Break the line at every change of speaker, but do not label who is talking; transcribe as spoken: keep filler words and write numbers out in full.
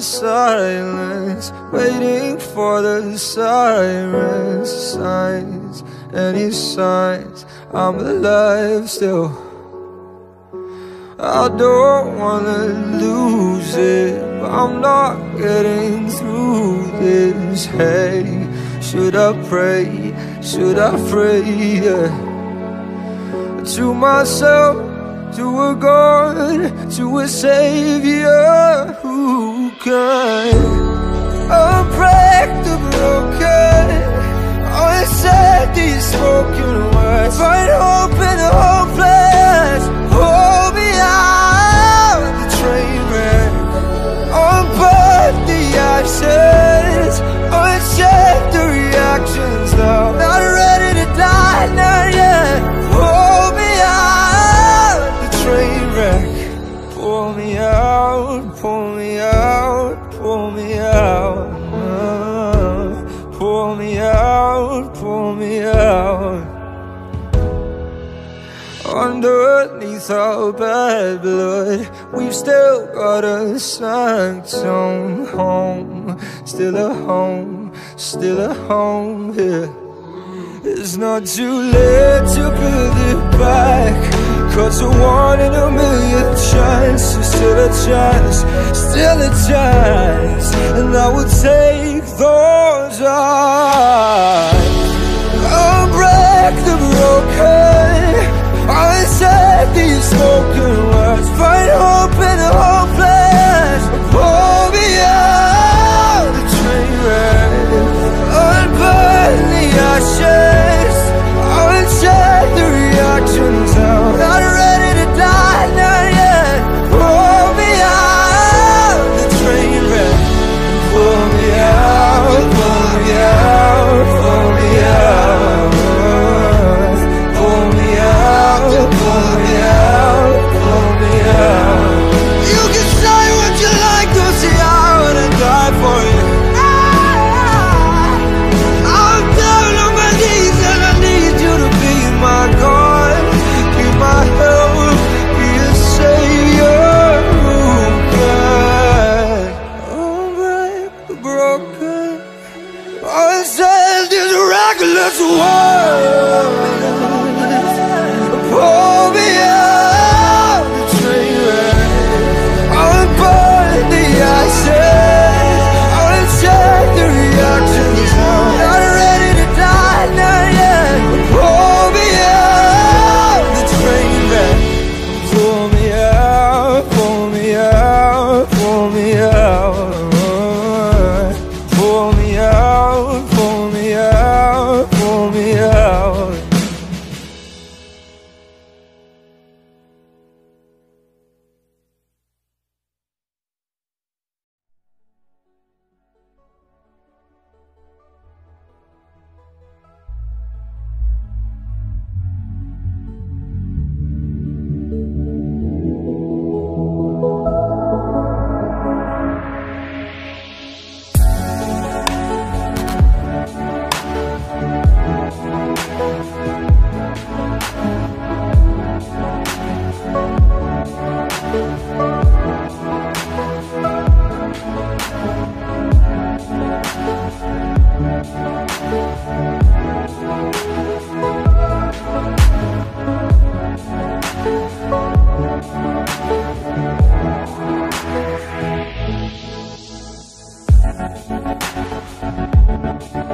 silence, waiting for the sirens, signs, any signs I'm alive still. I don't wanna lose it, but I'm not getting through this. Hey, should I pray, should I pray, yeah, to myself, to a God, to a Savior who can unbreak the broken, unsaid these spoken words, find hope in the hopeless. Hold me out the train wreck, unburn the ashes, uncheck the reactions. Now not ready to die, not yet. Hold me out the train wreck. Pull me out, pull me out, pull me out, uh, pull me out, pull me out. Underneath our bad blood, we've still got a sanctum home, still a home, still a home here. It's not too late to build it back, 'cause a one in a million chance, still a chance, still a chance. And I will take those odds. I'll break the broken, I said these spoken words, find hope in the hopeless. Pull me out the train wreck, unburn the ashes, uncheck the reactions. I'm not ready to die, not yet. Pull me out the train wreck. Pull me out, pull me out, pull me out. Pull me out, pull me out, pull me out. You can say what you like, 'cause see I wanna die for you. I'm down on my knees and I need you to be my God, be my help, be a savior who can unbreak the broken, unsaid this reckless world. Pull me out the train wreck, unburn the ashes, uncheck the reactions. I'm not ready to die, not yet. Pull me out the train wreck. Pull me out, pull me out, pull me out. Pull me out, pull me out, pull me out.
We'll be right back.